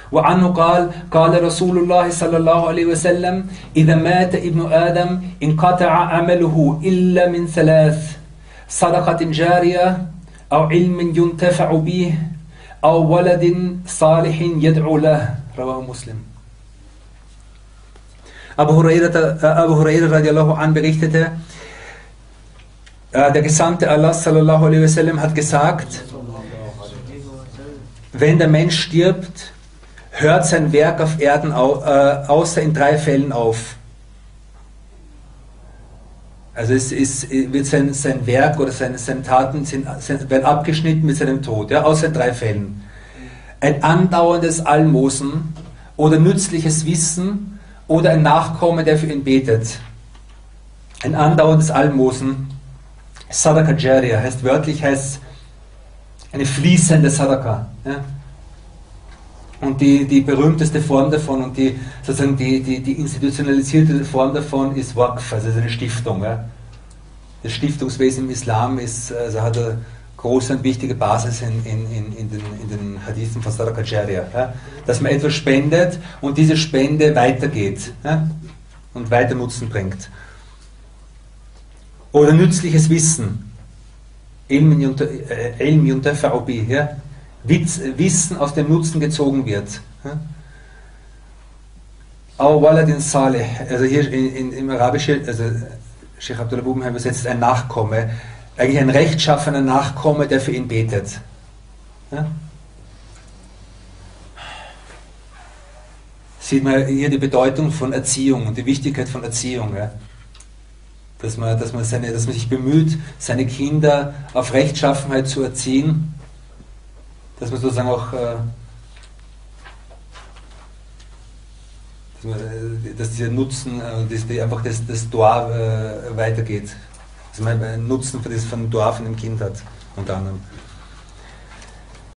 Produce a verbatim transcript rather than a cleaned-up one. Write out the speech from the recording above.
وعنه قال قال رسول الله صلى الله عليه وسلم إذا مات ابن آدم انقطع عمله إلا من ثلاث صدقة جارية أو علم ينتفع به أو ولد صالح يدعو له رواه مسلم. Abu Huraira, Abu Huraira radiallahu an berichtete, der Gesandte Allah sallallahu alaihi wasallam hat gesagt, wenn der Mensch stirbt, hört sein Werk auf Erden au, äh, außer in drei Fällen auf. Also es ist, wird sein, sein Werk oder seine, seine Taten sind, sind, werden abgeschnitten mit seinem Tod, ja, außer in drei Fällen. Ein andauerndes Almosen oder nützliches Wissen oder ein Nachkomme, der für ihn betet. Ein andauerndes Almosen, Sadaqa Jariya, heißt wörtlich heißt eine fließende Sadaqa. Ja? Und die, die berühmteste Form davon und die, sozusagen die, die, die institutionalisierte Form davon ist Waqf, also eine Stiftung. Ja? Das Stiftungswesen im Islam ist, also hat eine große und wichtige Basis in, in, in, in, den, in den Hadithen von Sadaqa Jariya. Ja? Dass man etwas spendet und diese Spende weitergeht, ja? Und weiter Nutzen bringt. Oder nützliches Wissen. Ilm yuntafa'u bih, ja? Wissen aus dem Nutzen gezogen wird. Aw waladin salih, also hier in, in, im Arabischen, also Sheikh Abdullah Bubenheim übersetzt ein Nachkomme, eigentlich ein rechtschaffener Nachkomme, der für ihn betet. Ja? Sieht man hier die Bedeutung von Erziehung und die Wichtigkeit von Erziehung. Ja? Dass man, dass, man seine, dass man sich bemüht, seine Kinder auf Rechtschaffenheit zu erziehen, dass man sozusagen auch, äh, dass, man, dass dieser Nutzen, äh, dass die einfach das, das Dua äh, weitergeht. Dass man einen Nutzen für das von dem Dua von dem Kind hat, unter anderem.